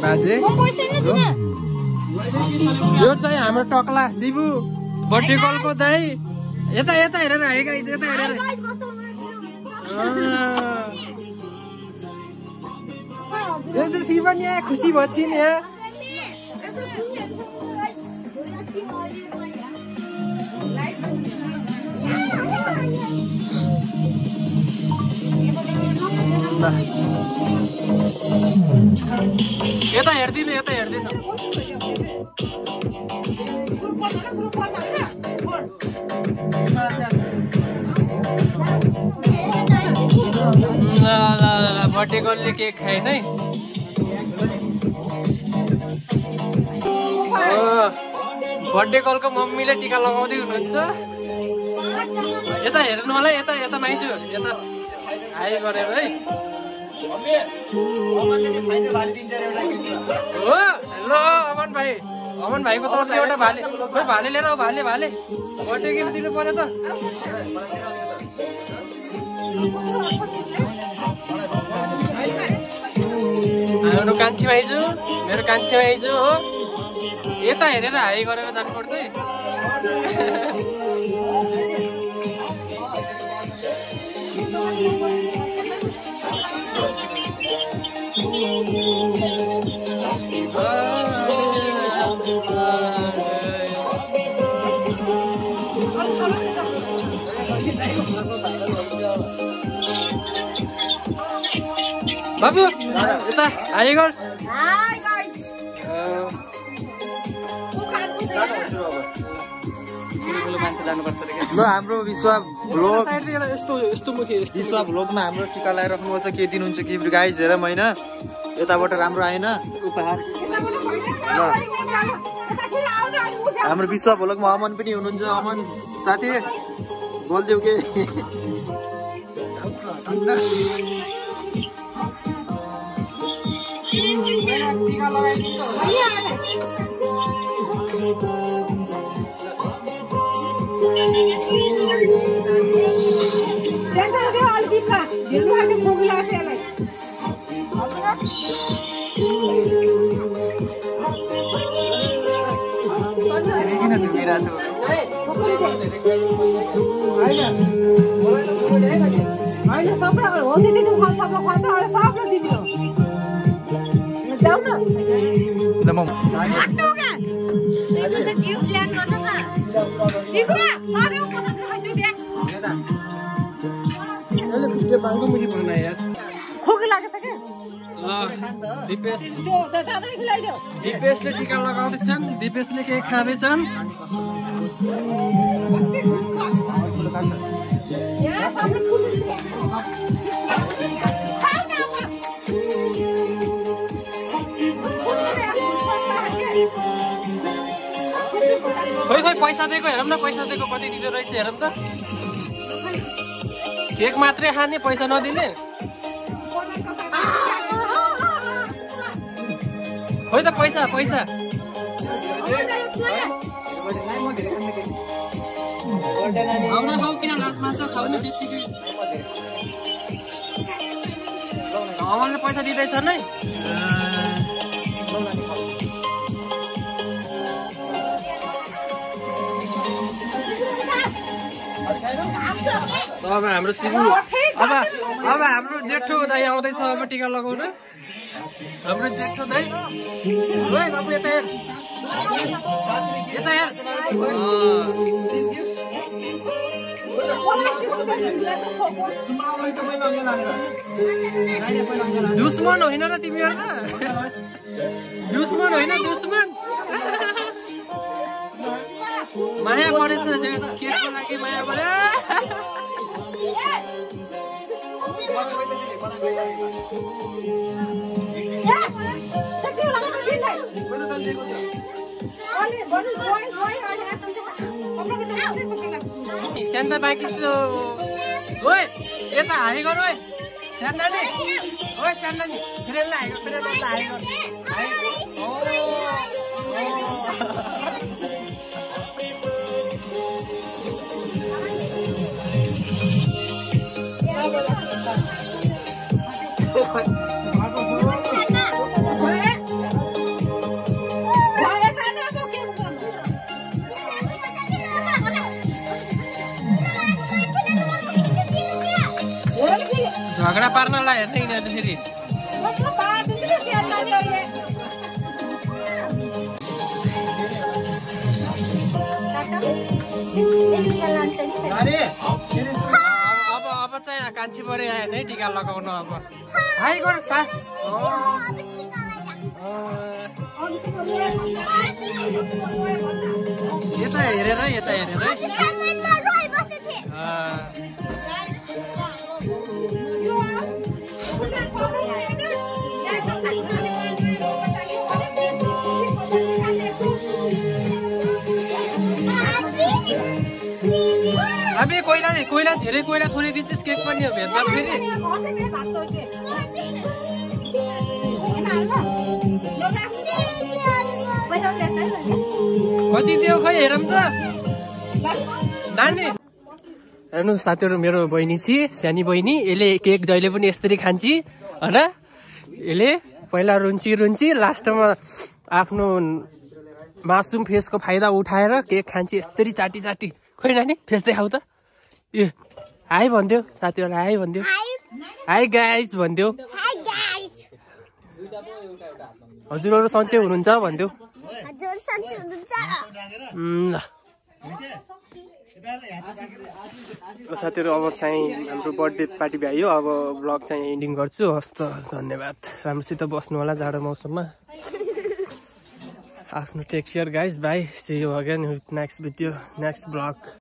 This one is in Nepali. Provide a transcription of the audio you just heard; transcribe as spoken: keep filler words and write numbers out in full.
बाजे यो चाहिँ हाम्रो टक्ला शिवु बर्थडे कलको दाइ यता यता हेरेर है गाइस यता हेरेर यो चाहिँ शिवन यहाँ खुसी भएपछि नि यहाँ यता हेर्दिनु यता हेर्दिनु ल ल ल बर्थडे गर्लले केक खाएन है बर्थडे गर्लको मम्मीले टिका लगाउँदै हुनुहुन्छ यता हेर्नु होला यता यता माइजु यता हाई गरेर है हो ल अमन भाइ अमन भाइको तर्फले एउटा भाले खोइ भाले लिएर आऊ भाले भाले बर्थडे गिफ्ट दिनु पर्यो त मेरो कान्छी भाइजू मेरो कान्छी भाइजू हो यता हेरेर हाई गरेर जानुपर्छ है बाबु यता हाई गर ल हाम्रो विश्व भ्लग विश्व भ्लगमा हाम्रो टिका लगाइराख्नुपर्छ के दिनुहुन्छ गिफ्ट गाइज हेर होइन यताबाट राम्रो आएन उपहार ल हाम्रो विश्व भ्लगमा अमन पनि हुनुहुन्छ अमन साथी बोलिदेऊ के किन झुकिरहेको दिपेशले टिका लगाउँदैछन् दिपेशले केक खाँदैछन् खोइ खोइ पैसा दिएको हेरौँ न पैसा दिएको कति दिँदो रहेछ हेरौँ त केक मात्रै खाने पैसा नदिने खोइ त पैसा पैसा आउन खाऊ किन लाज मान्छ खाऊ नि त्यत्तिकै अमलले पैसा दिँदैछन् है अब हाम्रो शिवु अब अब हाम्रो जेठो दाइ आउँदैछ अब टिका लगाउन हाम्रो जेठो दाइ ओइ बाबु यता हेर यता हेर दुश्मन होइन र तिमीहरू त दुश्मन होइन दुश्मन माया परेछ केकको लागि माया पर्यो स्यान्दा बाँकी ओइ यता हाई गर ओइ स्यान्दा नि ओइ स्यान्दा नि फेरि हाई गर फेरि हाई गर पार्नलाई हेर्ने यिनीहरू फेरि अब अब चाहिँ कान्छी परे आयो नि टिका लगाउन अब हाई गर सा यता हेरेर यता हेरेर अबे कोइला कोइला धेरै कोइला थोरै दिन्छस् केक पनि हो भेट्दा फेरि कति दियो खै हेरौँ त नानी हेर्नु साथीहरू मेरो बहिनी छि सानी बहिनी यसले केक जहिले पनि यसरी खान्छ हैन यसले पहिला रुन्ची रुन्ची लास्टमा आफ्नो मासुम फेसको फाइदा उठाएर केक खान्छ यसरी चाटी चाटी खोइ नानी फेस देखाउ त ए हाई भन्दियो साथीहरु हाई भन्दियो हाई गाइस भन्दियो हजुरहरु सन्चै हुनुहुन्छ भन्दियो हजुर सन्चै हुनुहुन्छ ल साथीहरु अब चाहिँ हाम्रो बर्थडे पार्टी भ्यायो अब ब्लग चाहिँ एन्डिङ गर्छु हस् त धन्यवाद राम्रोसित बस्नु होला जाडो मौसममा आफ्नो take care guys bye see you again with next video next blog